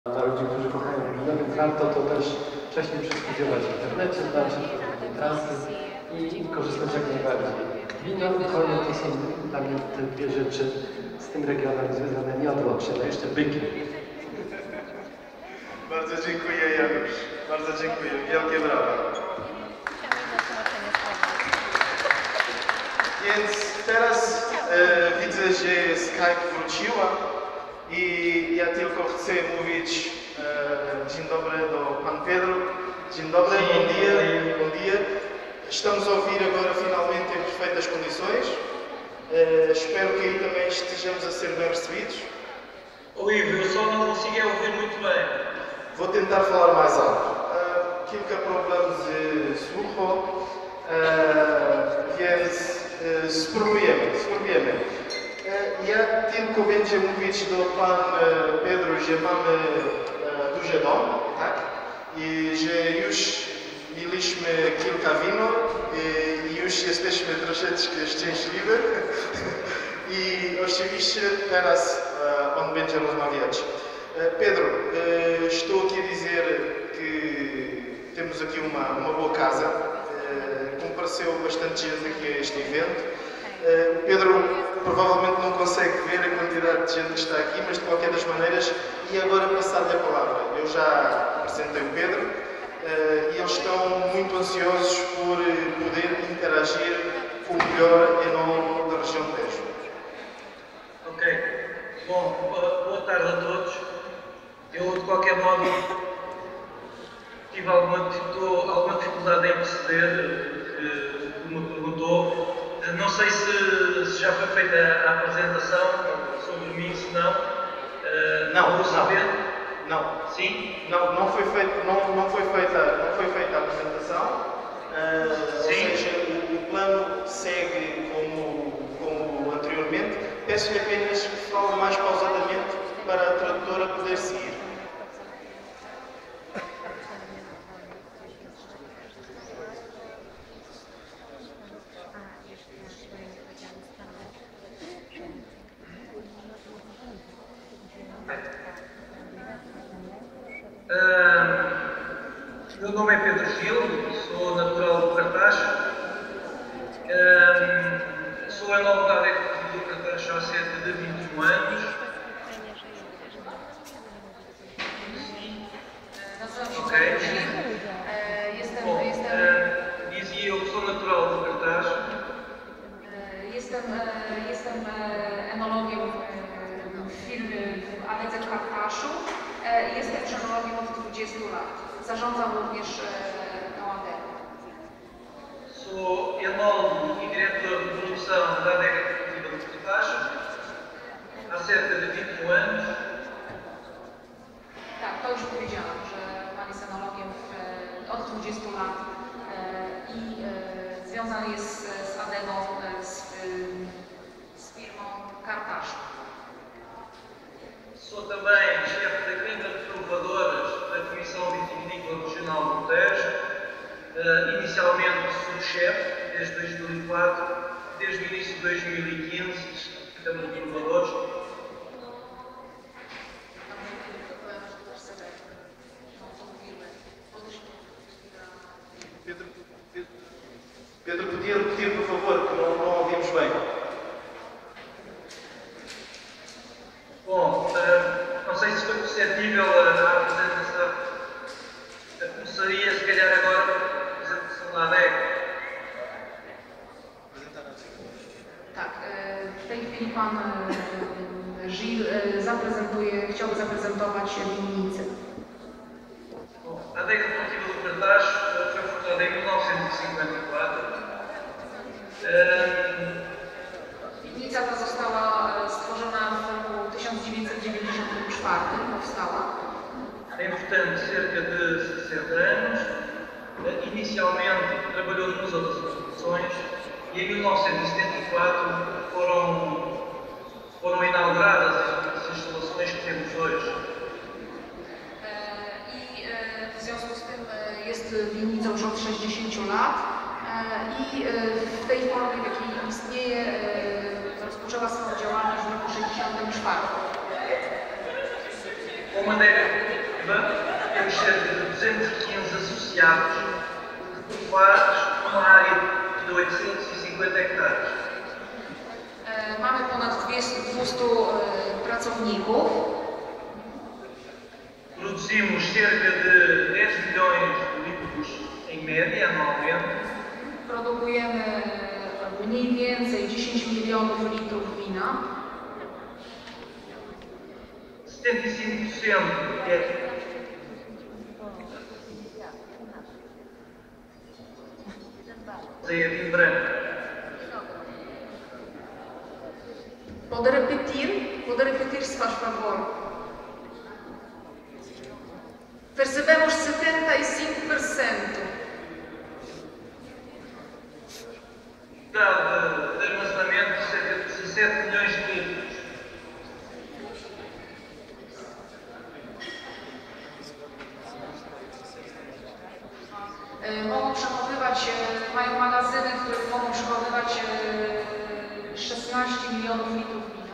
Dla ludzi, którzy kochają wino, więc warto to też wcześniej przestudiować w internecie, znać transy i korzystać jak najbardziej. Wino i konie to są dla mnie te dwie rzeczy z tym regionem związane nieodłącznie, no jeszcze byki. Bardzo dziękuję, Janusz. Bardzo dziękuję. Wielkie brawa. Więc teraz widzę, że Skype wróciła i ja tylko chcę mówić dzień dobry do Pan Pedro. Dzień dobry, bom dia, bom dia. Estamos a ouvir agora finalmente em perfeitas condições. Espero que aí também estejamos a ser bem recebidos. Olívio, eu só não consigo ouvir muito bem. Vou tentar falar mais alto. Kilka problemów z słuchu, więc spróbujemy. Ja tylko będę mówić do Pan Pedro, że mamy duży dom, tak? I że już mieliśmy kilka wino i już jesteśmy troszeczkę szczęśliwi. I oczywiście teraz on będzie rozmawiać. Pedro, estou aqui a dizer que temos aqui uma boa casa, compareceu bastante gente aqui a este evento. Pedro provavelmente não consegue ver a quantidade de gente que está aqui, mas de qualquer das maneiras, e agora passar-lhe a palavra. Eu já apresentei o Pedro e eles estão muito ansiosos por poder interagir com o melhor em nome da região de Tejo. Ok. Bom, boa tarde a todos. Eu, de qualquer modo, tive alguma dificuldade em perceber o que me perguntou. Não sei se já foi feita a apresentação sobre mim, se não. Não, vou saber. Não. Sim? Não foi feita a apresentação. Ou seja, o plano segue como anteriormente. Peço-lhe apenas que fale mais pausadamente para a tradutora poder seguir. Meu nome é Pedro Gil, sou natural do Cartaxo. Sou enólogo da área do Cartaxo há cerca de 21 anos. Ok. Dizia eu que sou natural do Cartaxo. Jestem enologiem w firmie w ADC Kartaszu. Jestem już enologiem od 20 lat. Zarządzam również tą ADC. Sou enólogo e diretor de produção da adega cultiva do Cartaxo há cerca de 21 anos. Tak, to już powiedziałam, że Pan jest enologiem od 20 lat i związany jest z ADEGą, z firmą Kartaszu. Sou também chefe da Câmara de Provadores da Comissão Vitivinícola Regional do Tejo, inicialmente subchefe desde 2004, desde o início de 2015, da Câmara de Provadores. Pedro, podia repetir, por favor, que não ouvimos bem. Bom, não sei se foi perceptível a apresentação. Começaria, se calhar, agora a apresentação da adega. Tak, w tej chwili Pan Gil chciałby zaprezentować winnicę. A adega cultiva do Cartaxo foi fundada em 1954. Winnica ta została stworzona w roku 1994, powstała. Tem, portanto, cerca de 60 anos. Inicialmente trabalhou nas outras produções e em 1974 foram inauguradas as instalações que temos hoje. I w związku z tym jest winnicą już od 60 lat i w tej formie, w jakiej istnieje, rozpoczęła swoją działalność w roku 1964. Como adega cooperativa, temos cerca de 215 associados, que faz uma área de 850 hectares. Mamy ponad 200 pracowników. Produzimos cerca de 10 milhões de litros em média anualmente. Produkujemy mniej więcej 10 milionów litrów wina. 75% é vinho branco. Pode repetir, se faz favor. Percebemos 75%. Dado de armazenamento de cerca de 17 milhões de litros. Mogą przechowywać, mają magazyny, w których mogą przechowywać 16 milionów litrów wina.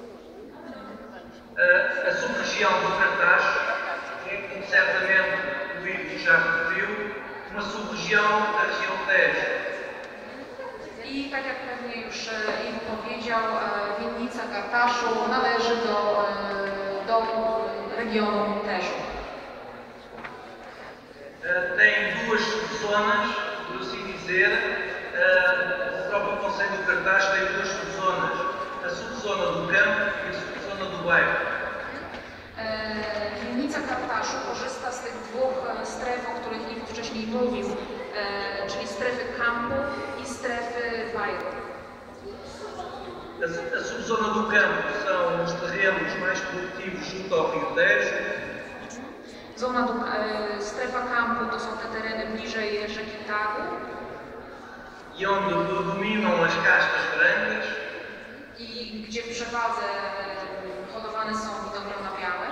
A sub-região do Cartaxo é, como certamente o Ivo já referiu, uma sub-região da região de Tejo. I tak jak pewnie już Iwo powiedział, winnica Kartaszu należy do regionu Teżu. Tem duas subzonas, por assim dizer. O próprio Conselho do Cartaxo tem duas subzonas. A subzona do campo e a subzona do bairro. Winnica Kartaszu korzysta z tych dwóch stref, o których Iwo wcześniej mówił, czyli strefy kampu i strefy bairro. A subzona do campo são os terrenos mais produtivos junto ao Rio Tejo. Strefa kampu to są te tereny bliżej rzeki Tagu. E onde predominam as castas brancas. I gdzie w przewadze hodowane są winogrona białe.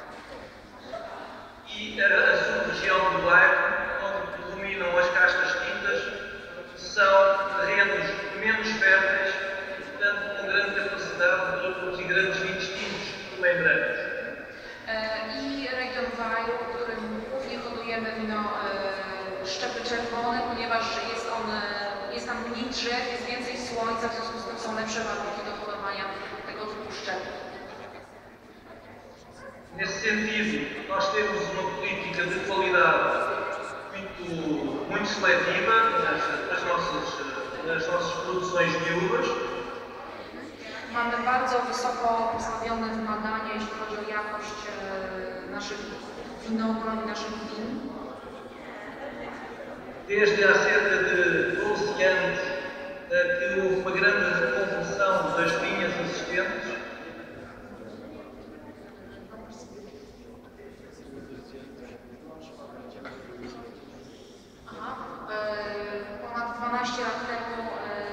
E a sub-região do bairro, onde predominam as castas tintas, são terrenos menos férteis e, portanto, com grande capacidade de produzir grandes vinhos tintos também brancos. I region Wajru, w którym głównie hodujemy wino szczepy czerwone, ponieważ jest tam mniej drzew, jest więcej słońca, w związku z tym są lepsze warunki do hodowania tego typu szczepów. Nesse sentido, nós temos uma política de qualidade muito seletiva nas nossas produções de uvas. Mamy bardzo wysoko postawione wymagania, jeśli chodzi o jakość naszych winogron i naszych win. Desde há cerca de 12 anos que houve uma grande reconversão das vinhas existentes. Ponad 12 lat temu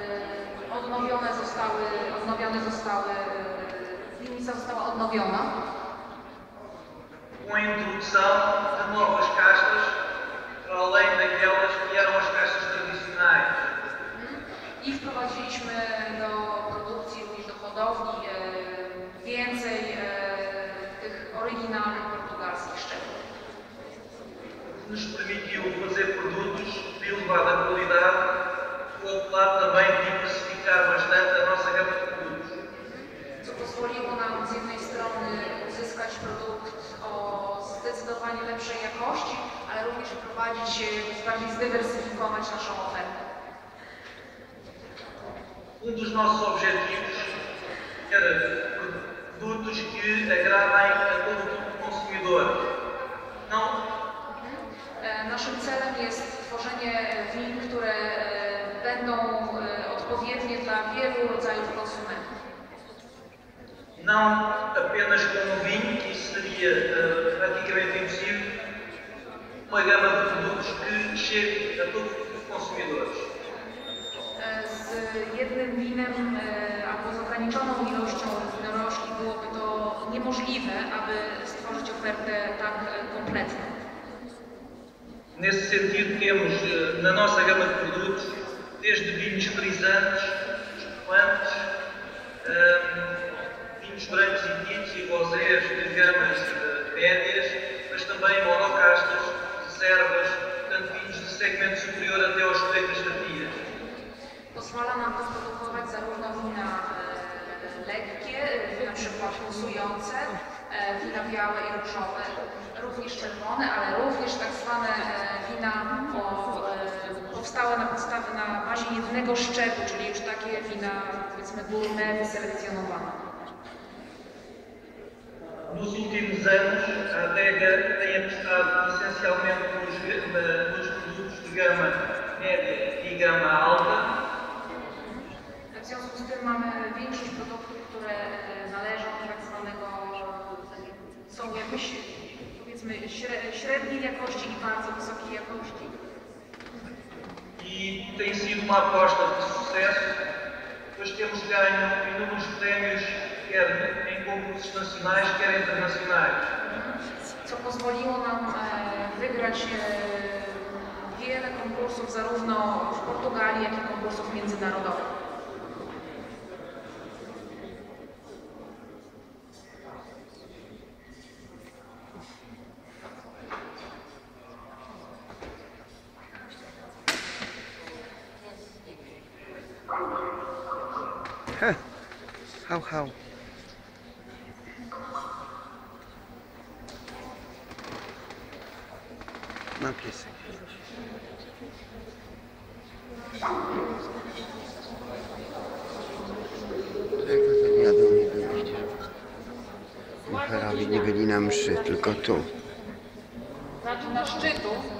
winnica została odnowiona. Com a introdução de novas castas, para além daquelas que eram as castas tradicionais. I wprowadziliśmy do produkcji, również do hodowli, więcej tych oryginalnych portugalskich szczepów. Nos permitiu fazer produtos de elevada qualidade, por outro lado também diversificar bastante a nossa gama de produtos. Co pozwoliło nam z jednej strony uzyskać produkt o zdecydowanie lepszej jakości, ale również bardziej zdywersyfikować naszą ofertę. Dos nossos objetivos era produtos que agradem a todo tipo de consumidor. Naszym celem jest tworzenie win, które będą odpowiednie dla wielu rodzajów konsumentów. Não apenas como vinho, que isso seria praticamente impossível, uma gama de produtos que chegue a todos os consumidores. Z jednym winem albo z ograniczoną ilością winorożki byłoby to niemożliwe, aby stworzyć ofertę tak kompletną. Nesse sentido, temos na nossa gama de produtos desde vinhos frisantes, espumantes, vinhos brancos e tintos e rosés de gamas médias, mas também monocastas, reservas, tanto vinhos de segmento superior até aos feitas fatias. Pozwala nam to produkować zarówno wina lekkie, na przykład pulsujące, wina białe i różowe, również czerwone, ale również tak zwane wina powstałe na bazie jednego szczepu, czyli już takie wina, powiedzmy, gourmet wyselekcjonowane. Nos últimos anos, a adega tem apostado essencialmente nos produtos de gama média e gama alta. W związku z tym mamy większość produktów, które należą do tak zwanego, są jakieś, powiedzmy, średniej jakości i bardzo wysokiej jakości. E tem sido uma aposta de sucesso, pois temos ganho inúmeros prémios, quer em concursos nacionais, quer internacionais. Co pozwoliło nam wygrać wiele konkursów zarówno w Portugalii, jak i konkursów międzynarodowych. How? Ma piesek. Jak to jadą nie byli? Bucherowie nie byli na mszy, tylko tu. Znaczy na szczytu